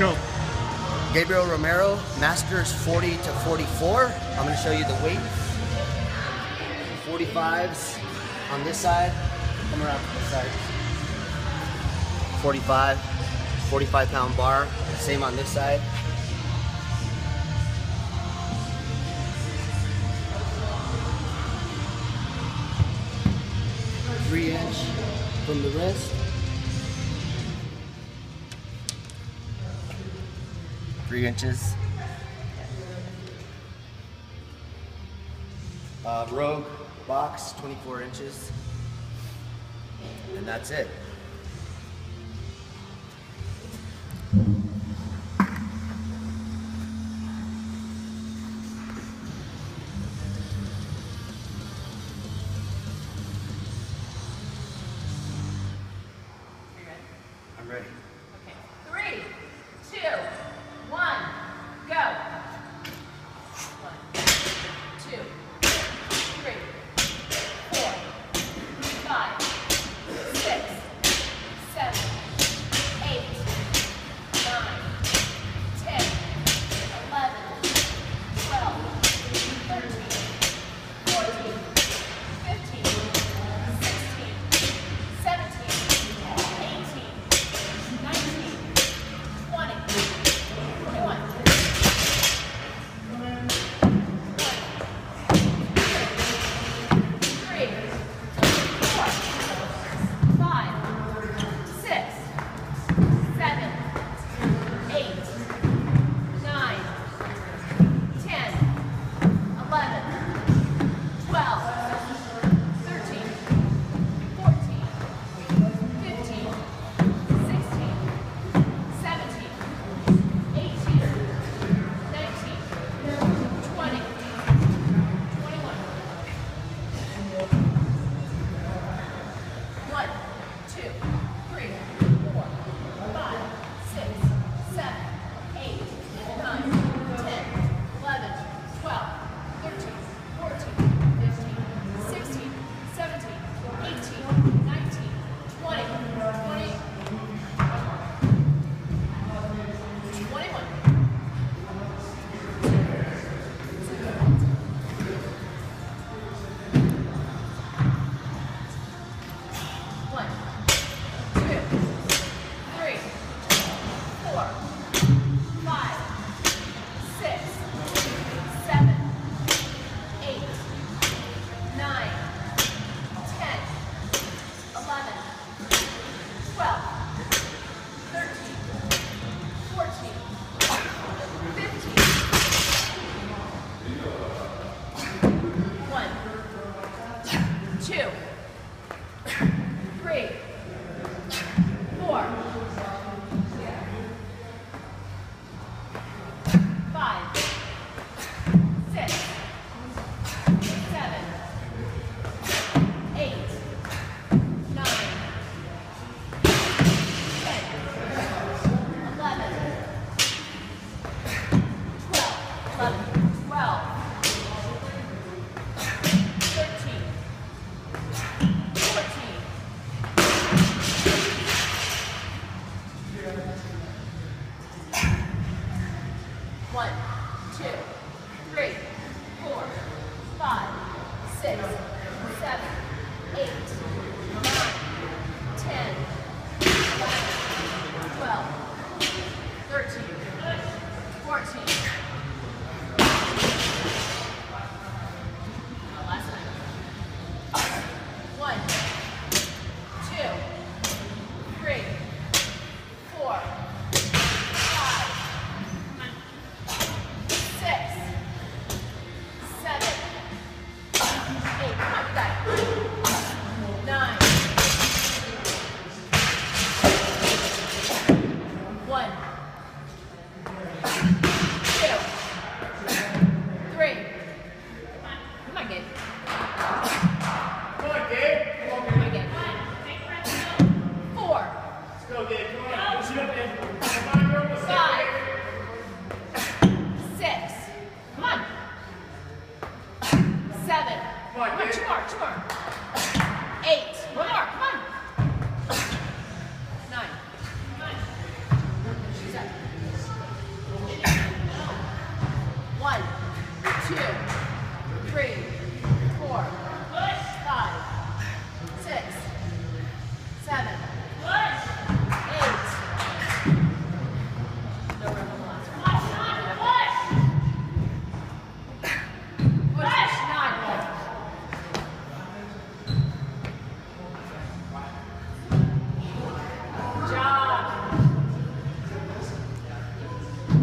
go. Gabriel Romero, Masters 40 to 44. I'm going to show you the weight. 45s on this side. Come around to this side. 45-pound bar. Same on this side. Three-inch from the wrist. 3 inches. Rogue box, 24 inches. And that's it. I'm ready. Okay. 3, 2, 1, go. 1, 2, 3, 4, 5, 6, 7, 8, 9, 10, 11, 12, 13, 14, 15, 16, 17, 18, 19, 20, 21, 3, 4, 5, 6, 7, 8, 9, 10, 11, 12, 13, 14, 15, 16, 17, 18, 19, 20, 21. 1, 2, 3, 4, 5, 6, 7, 8, 9, 10, 11, 12, 13, 14, 15, 16, 17, 18, 19, 20, 21. 1, 2, 3, 4, 5, 6, 7, 8, 9, 10, 11, 12, 13, 14, 15. 1, 2, 3, 4, 5, 6, 7, 8, 9, 10, 11, 12, 13, 14, 1, 2, 3, 4, 5, 6, 7, 8, 9, 10, 11, 12, 13, 14,